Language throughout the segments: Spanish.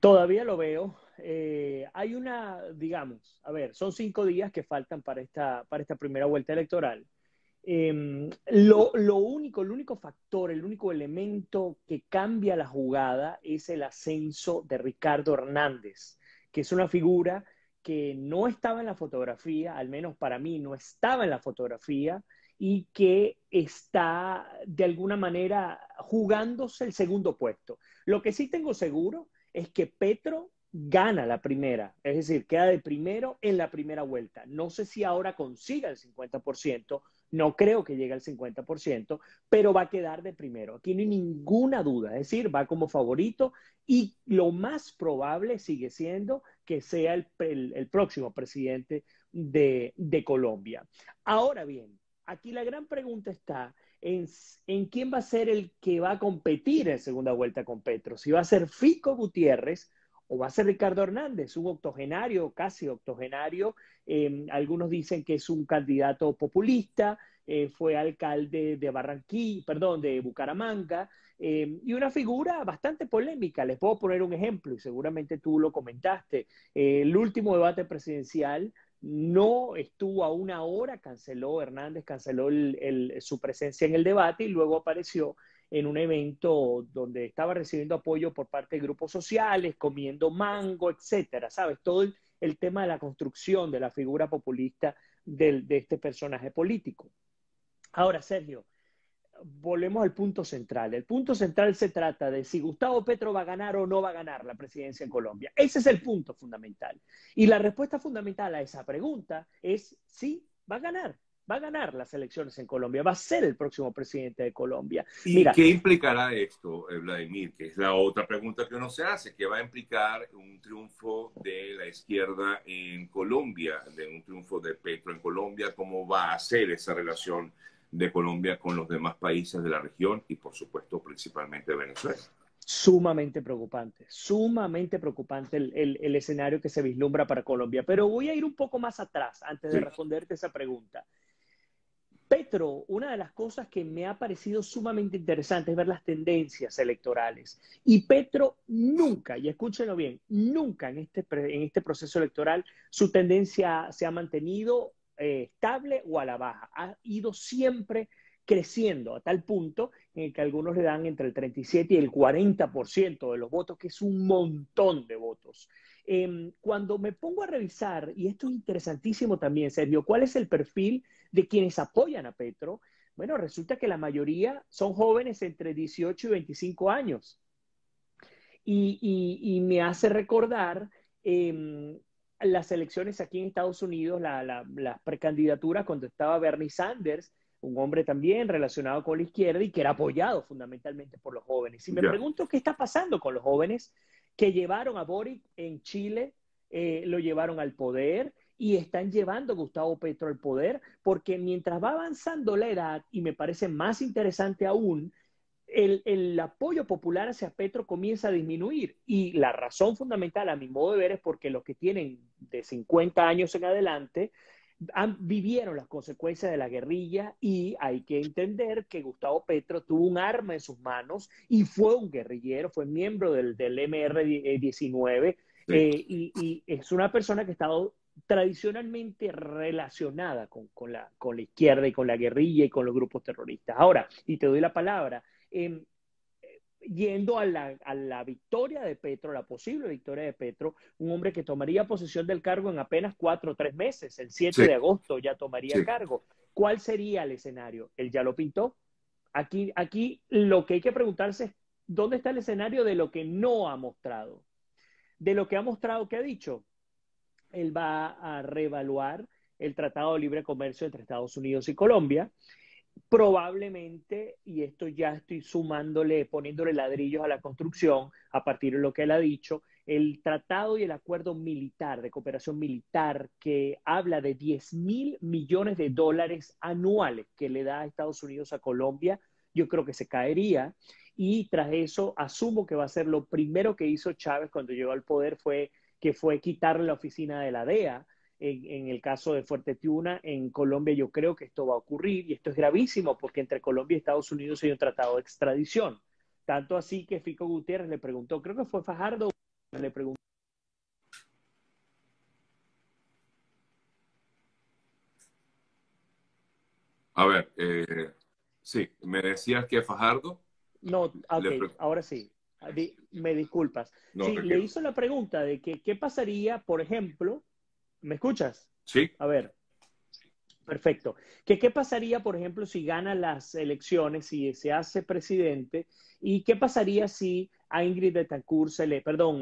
Todavía lo veo. Hay digamos, a ver, son 5 días que faltan para esta primera vuelta electoral. El único factor, el único elemento que cambia la jugada es el ascenso de Ricardo Hernández, que es una figura que no estaba en la fotografía, al menos para mí no estaba en la fotografía, y que está de alguna manera jugándose el segundo puesto. Lo que sí tengo seguro es que Petro gana la primera, es decir, queda de primero en la primera vuelta. No sé si ahora consiga el 50%, no creo que llegue al 50%, pero va a quedar de primero. Aquí no hay ninguna duda, es decir, va como favorito y lo más probable sigue siendo que sea el próximo presidente de Colombia. Ahora bien, aquí la gran pregunta está en quién va a ser el que va a competir en segunda vuelta con Petro. Si va a ser Fico Gutiérrez o va a ser Ricardo Hernández, un octogenario, casi octogenario. Algunos dicen que es un candidato populista, fue alcalde de Barranquilla, perdón, de Bucaramanga, y una figura bastante polémica. Les puedo poner un ejemplo, y seguramente tú lo comentaste. El último debate presidencial no estuvo a una hora, Hernández canceló su presencia en el debate y luego apareció en un evento donde estaba recibiendo apoyo por parte de grupos sociales, comiendo mango, etcétera, ¿sabes? Todo el tema de la construcción de la figura populista de este personaje político. Ahora, Sergio, volvemos al punto central. El punto central se trata de si Gustavo Petro va a ganar o no va a ganar la presidencia en Colombia. Ese es el punto fundamental. Y la respuesta fundamental a esa pregunta es sí, va a ganar las elecciones en Colombia, va a ser el próximo presidente de Colombia. ¿Y Mira, qué implicará esto, Vladimir? Que es la otra pregunta que uno se hace. ¿Qué va a implicar un triunfo de la izquierda en Colombia, de un triunfo de Petro en Colombia? ¿Cómo va a ser esa relación de Colombia con los demás países de la región y, por supuesto, principalmente Venezuela? sumamente preocupante el escenario que se vislumbra para Colombia. Pero voy a ir un poco más atrás antes de Sí. responderte esa pregunta. Petro, una de las cosas que me ha parecido sumamente interesante es ver las tendencias electorales. Y Petro nunca, y escúchenlo bien, nunca en este proceso electoral su tendencia se ha mantenido estable o a la baja. Ha ido siempre creciendo a tal punto en el que algunos le dan entre el 37 y el 40% de los votos, que es un montón de votos. Cuando me pongo a revisar, y esto es interesantísimo también, Sergio, ¿cuál es el perfil de quienes apoyan a Petro? Bueno, resulta que la mayoría son jóvenes entre 18 y 25 años. Y me hace recordar las elecciones aquí en Estados Unidos, la precandidatura cuando estaba Bernie Sanders, un hombre también relacionado con la izquierda y que era apoyado fundamentalmente por los jóvenes. Y me Ya. pregunto qué está pasando con los jóvenes que llevaron a Boric en Chile, lo llevaron al poder y están llevando a Gustavo Petro al poder, porque mientras va avanzando la edad, y me parece más interesante aún, el apoyo popular hacia Petro comienza a disminuir. Y la razón fundamental, a mi modo de ver, es porque los que tienen de 50 años en adelante vivieron las consecuencias de la guerrilla y hay que entender que Gustavo Petro tuvo un arma en sus manos y fue un guerrillero, fue miembro del MR-19 Sí. y es una persona que ha estado tradicionalmente relacionada con la izquierda y con la guerrilla y con los grupos terroristas. Ahora, y te doy la palabra, eh, yendo a la victoria de Petro, la posible victoria de Petro, un hombre que tomaría posesión del cargo en apenas 4 o 3 meses, el 7 Sí. de agosto ya tomaría Sí. cargo. ¿Cuál sería el escenario? Él ya lo pintó. Aquí lo que hay que preguntarse es, ¿dónde está el escenario de lo que no ha mostrado? De lo que ha mostrado, ¿qué ha dicho? Él va a reevaluar el Tratado de Libre Comercio entre Estados Unidos y Colombia. Probablemente, y esto ya estoy poniéndole ladrillos a la construcción a partir de lo que él ha dicho, el tratado y el acuerdo militar, de cooperación militar, que habla de 10.000 millones de dólares anuales que le da a Estados Unidos a Colombia, yo creo que se caería. Y tras eso, asumo que va a ser lo primero que hizo Chávez cuando llegó al poder, fue quitarle la oficina de la DEA. En el caso de Fuerte Tiuna, en Colombia yo creo que esto va a ocurrir y esto es gravísimo porque entre Colombia y Estados Unidos hay un tratado de extradición. Tanto así que Fico Gutiérrez le preguntó, creo que fue Fajardo le pregunto. A ver, sí, me decías que Fajardo No, ok, le pre- ahora sí. Me disculpas. no, Sí, le tranquilo. hizo la pregunta de que qué pasaría, por ejemplo, ¿me escuchas? Sí, A ver, perfecto. ¿Qué pasaría, por ejemplo, si gana las elecciones, si se hace presidente? ¿Y qué pasaría si a Ingrid Betancourt perdón,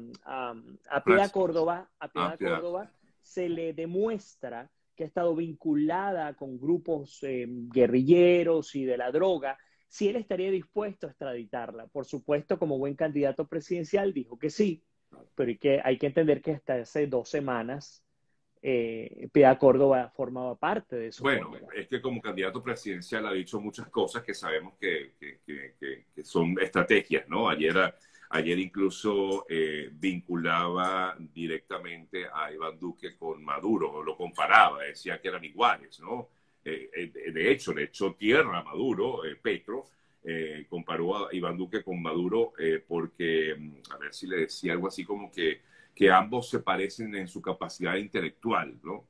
a Piedad Francis, Córdoba, amplia. se le demuestra que ha estado vinculada con grupos guerrilleros y de la droga, si él estaría dispuesto a extraditarla? Por supuesto, como buen candidato presidencial, dijo que sí, pero hay que entender que hasta hace 2 semanas Piedad Córdoba formaba parte de su Bueno, fórmula. es que como candidato presidencial ha dicho muchas cosas que sabemos que son estrategias, ¿no? Ayer incluso vinculaba directamente a Iván Duque con Maduro, lo comparaba, decía que eran iguales, ¿no? De hecho, le echó tierra a Maduro, Petro, comparó a Iván Duque con Maduro porque, a ver si le decía algo así como que ambos se parecen en su capacidad intelectual, ¿no?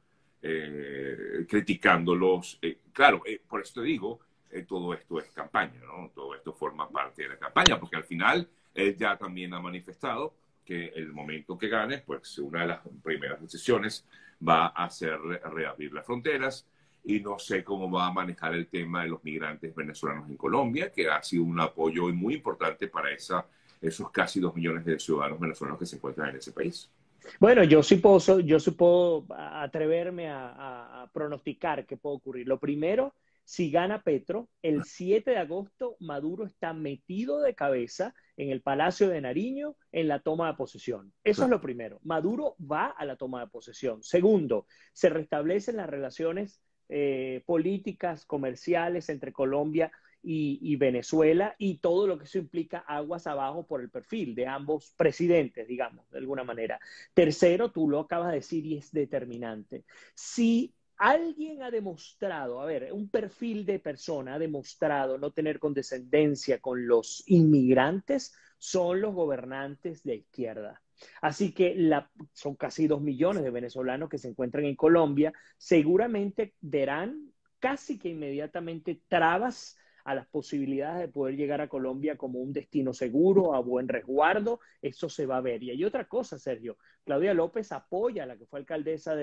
Criticándolos. Claro, por eso te digo, todo esto es campaña, ¿no? Todo esto forma parte de la campaña, porque al final él ya también ha manifestado que el momento que gane, pues una de las primeras decisiones va a ser reabrir las fronteras y no sé cómo va a manejar el tema de los migrantes venezolanos en Colombia, que ha sido un apoyo muy importante para esos casi 2 millones de ciudadanos venezolanos que se encuentran en ese país. Bueno, yo sí puedo atreverme a pronosticar qué puede ocurrir. Lo primero, si gana Petro, el 7 de agosto Maduro está metido de cabeza en el Palacio de Nariño en la toma de posesión. Eso es lo primero. Maduro va a la toma de posesión. Segundo, se restablecen las relaciones políticas, comerciales entre Colombia y Venezuela y todo lo que eso implica aguas abajo por el perfil de ambos presidentes, digamos, de alguna manera. Tercero, tú lo acabas de decir y es determinante. Si alguien ha demostrado, a ver, un perfil de persona ha demostrado no tener condescendencia con los inmigrantes, son los gobernantes de izquierda. Así que son casi 2 millones de venezolanos que se encuentran en Colombia, seguramente verán casi que inmediatamente trabas a las posibilidades de poder llegar a Colombia como un destino seguro, a buen resguardo. Eso se va a ver. Y hay otra cosa, Sergio. Claudia López apoya a la que fue alcaldesa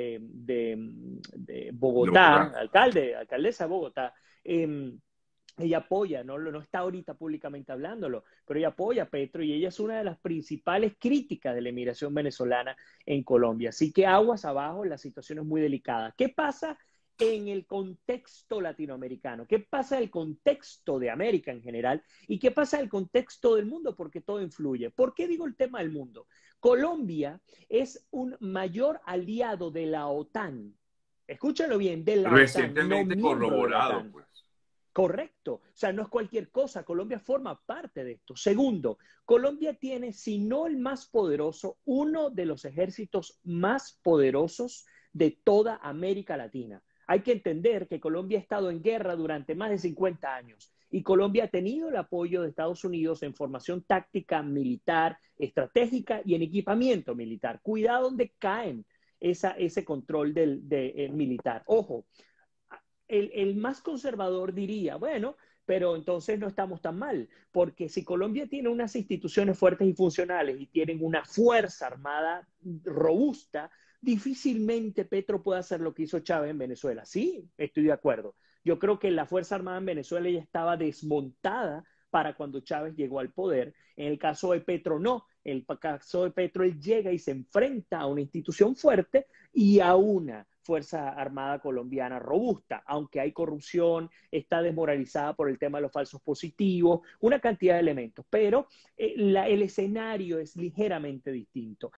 de De Bogotá, Bogotá. alcaldesa de Bogotá. Ella apoya, no está ahorita públicamente hablándolo, pero ella apoya a Petro y ella es una de las principales críticas de la inmigración venezolana en Colombia. Así que aguas abajo, la situación es muy delicada. ¿Qué pasa en el contexto latinoamericano? ¿Qué pasa en el contexto de América en general? ¿Y qué pasa en el contexto del mundo? Porque todo influye. ¿Por qué digo el tema del mundo? Colombia es un mayor aliado de la OTAN. Escúchalo bien, de la OTAN, no Recientemente miembro de la corroborado, OTAN. pues. Correcto, o sea, no es cualquier cosa, Colombia forma parte de esto. Segundo, Colombia tiene, si no el más poderoso, uno de los ejércitos más poderosos de toda América Latina. Hay que entender que Colombia ha estado en guerra durante más de 50 años y Colombia ha tenido el apoyo de Estados Unidos en formación táctica, militar, estratégica y en equipamiento militar. Cuidado donde caen ese control militar. Ojo, el más conservador diría, bueno, pero entonces no estamos tan mal, porque si Colombia tiene unas instituciones fuertes y funcionales y tienen una fuerza armada robusta, difícilmente Petro puede hacer lo que hizo Chávez en Venezuela. Sí, estoy de acuerdo. Yo creo que la Fuerza Armada en Venezuela ya estaba desmontada para cuando Chávez llegó al poder. En el caso de Petro, no. En el caso de Petro, él llega y se enfrenta a una institución fuerte y a una Fuerza Armada colombiana robusta, aunque hay corrupción, está desmoralizada por el tema de los falsos positivos, una cantidad de elementos, pero el escenario es ligeramente distinto.